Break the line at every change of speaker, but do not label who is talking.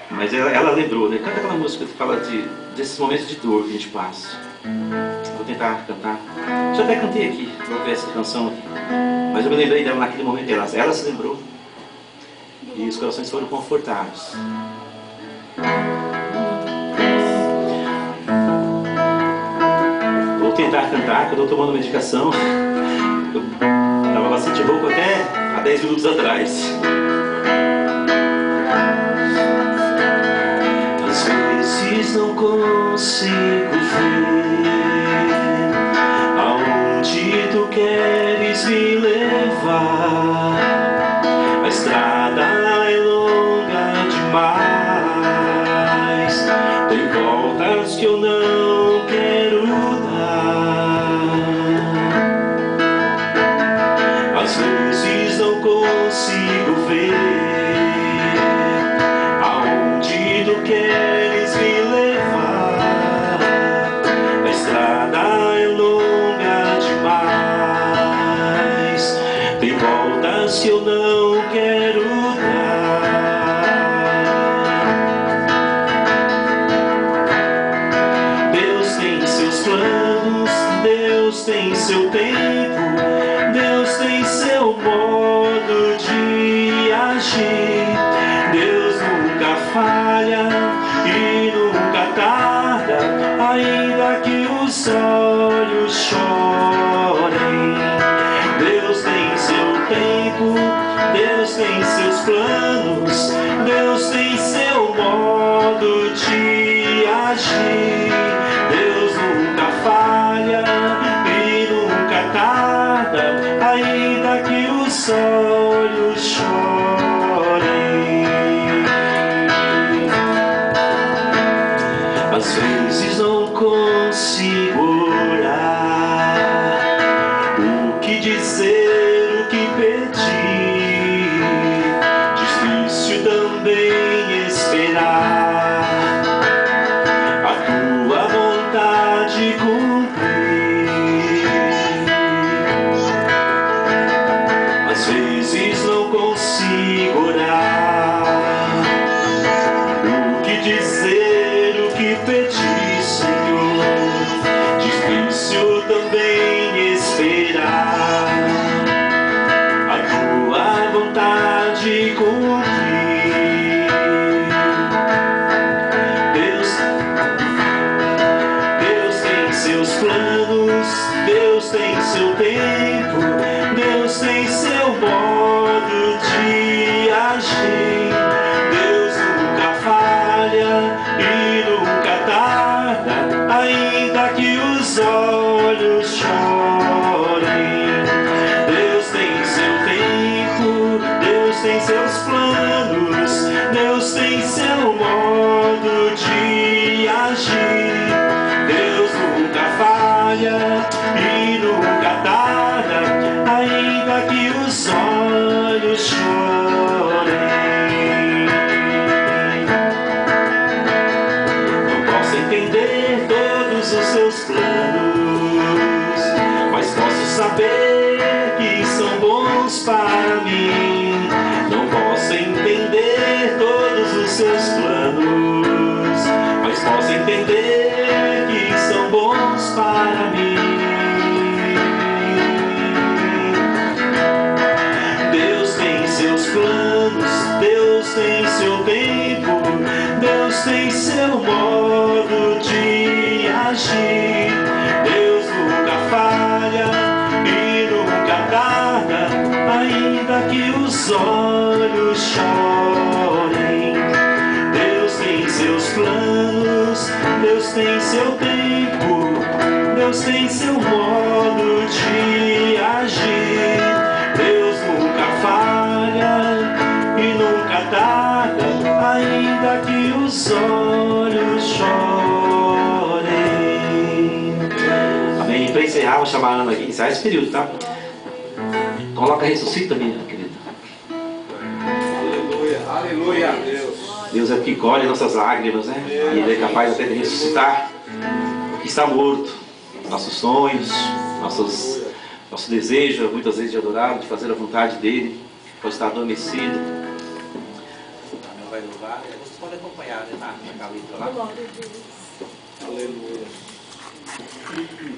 Mas ela lembrou, né? Canta aquela música que fala desses momentos de dor que a gente passa. Vou tentar cantar. Já até cantei aqui, vou ver essa canção aqui. Mas eu me lembrei dela naquele momento, ela se lembrou. E os corações foram confortados. Vou tentar cantar, que eu estou tomando medicação. Eu estava bastante rouco até há 10 minutos atrás. Às vezes não consigo ver aonde tu queres me levar. A estrada é longa demais, tem voltas que eu não quero dar. Às vezes não consigo ver aonde tu queres me levar. A estrada é longa demais, tem voltas que eu não quero dar. Deus tem seus planos, Deus tem seu tempo, Deus tem seu modo de agir. Deus nunca falha e nunca tarda, ainda que os olhos chorem. Deus tem seu tempo, Deus tem seus planos, Deus tem seu modo de agir. Deus nunca falha e nunca tarda, ainda que os olhos chorem. Às vezes não consigo orar, o que dizer, o que pedir. Difícil também esperar a tua vontade cumprir. Às vezes não consigo orar, o que dizer, o que pedir, Senhor. Difícil também esperar a tua vontade cumprir. Deus tem seus planos, Deus tem seu tempo, Deus tem seu modo de agir. Deus nunca falha e nunca tarda, ainda que os olhos chorem. Deus tem seu tempo, Deus tem seus planos, Deus tem seu modo de agir. Deus nunca falha e nunca tarda, ainda que os olhos chorem. Não posso entender todos os seus planos, mas posso saber que são bons para mim. Não posso entender todos os seus planos, mas posso entender que são bons para mim. Deus tem seus planos, Deus tem seu tempo, Deus tem seu modo de agir. Deus nunca falha e nunca tarda, ainda que os olhos chorem. Deus tem seus planos, Deus tem seu tempo, Deus tem seu modo de agir. Deus nunca falha e nunca tarda, ainda que os olhos chorem. Amém. Para encerrar, vou chamar a Ana aqui, encerrar esse período, tá? Coloca ressuscita, minha querida.
Aleluia, aleluia, Deus.
Deus é o que colhe nossas lágrimas, né? E Ele é capaz até de ressuscitar o que está morto. Nossos sonhos, nosso desejo, muitas vezes de adorar, de fazer a vontade dele, pode estar adormecido. vai louvar, você pode acompanhar, né, na Calita lá.
Glória a Deus.
Aleluia.